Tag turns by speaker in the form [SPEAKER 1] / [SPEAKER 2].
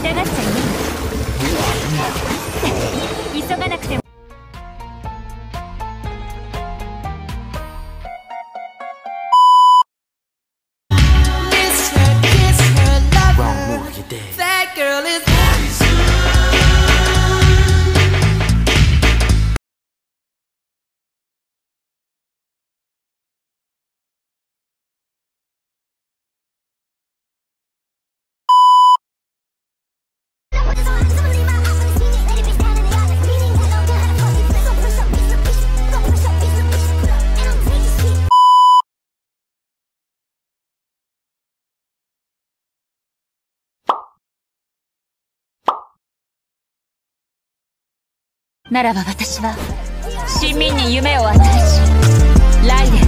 [SPEAKER 1] 痛がっちゃいない急がなくても。ならば私は市民に夢を与えし、ライデン